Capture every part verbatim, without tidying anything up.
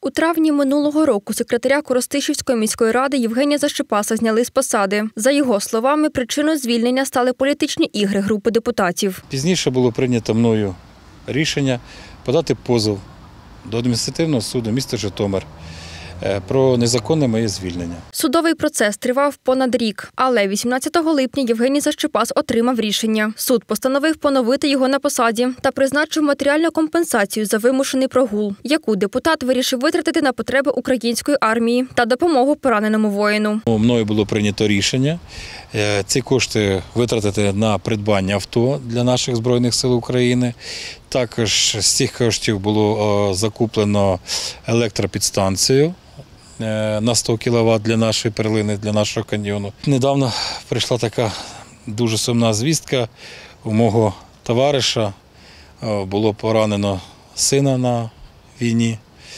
У травні минулого року секретаря Коростишівської міської ради Євгенія Защепаса зняли з посади. За його словами, причиною звільнення стали політичні ігри групи депутатів. Пізніше було прийнято мною рішення подати позов до адміністративного суду міста Житомир про незаконне моє звільнення. Судовий процес тривав понад рік, але вісімнадцятого липня Євгеній Защепас отримав рішення. Суд постановив поновити його на посаді та призначив матеріальну компенсацію за вимушений прогул, яку депутат вирішив витратити на потреби української армії та допомогу пораненому воїну. Мною було прийнято рішення ці кошти витратити на придбання авто для наших Збройних сил України. Також з цих коштів було закуплено електропідстанцію на сто кіловат для нашої перлини, для нашого каньйону. Недавно прийшла така дуже сумна звістка. У мого товариша було поранено сина на війні.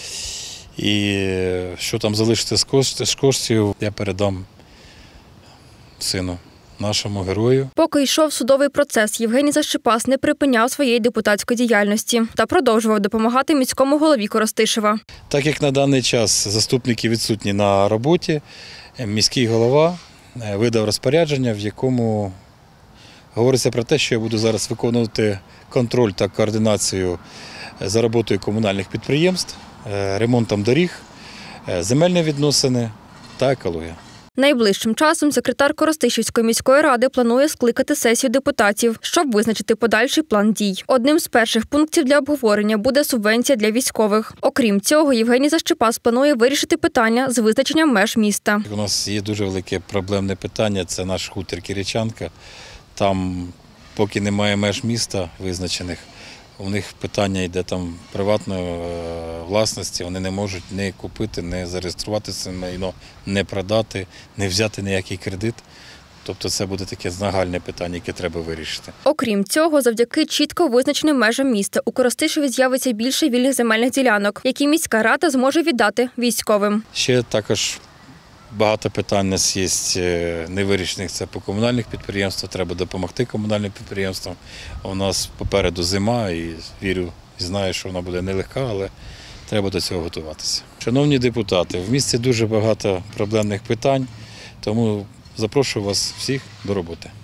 І що там залишиться з коштів, я передам сину, нашому герою. Поки йшов судовий процес, Євгеній Защепас не припиняв своєї депутатської діяльності та продовжував допомагати міському голові Коростишева. Так як на даний час заступники відсутні на роботі, міський голова видав розпорядження, в якому говориться про те, що я буду зараз виконувати контроль та координацію за роботою комунальних підприємств, ремонтом доріг, земельні відносини та екологія. Найближчим часом секретар Коростишівської міської ради планує скликати сесію депутатів, щоб визначити подальший план дій. Одним з перших пунктів для обговорення буде субвенція для військових. Окрім цього, Євгеній Защепас планує вирішити питання з визначенням меж міста. У нас є дуже велике проблемне питання – це наш хутір Киричанка. Там, поки немає меж міста визначених, у них питання йде там приватної власності, вони не можуть не купити, не зареєструвати це майно, не продати, не взяти ніякий кредит. Тобто це буде таке нагальне питання, яке треба вирішити. Окрім цього, завдяки чітко визначеним межам міста у Коростишеві з'явиться більше вільних земельних ділянок, які міська рада зможе віддати військовим. Ще також багато питань у нас є невирішених, це по комунальних підприємствах, треба допомогти комунальним підприємствам. У нас попереду зима і вірю, і знаю, що вона буде нелегка, але треба до цього готуватися. Шановні депутати, в місті дуже багато проблемних питань, тому запрошую вас всіх до роботи.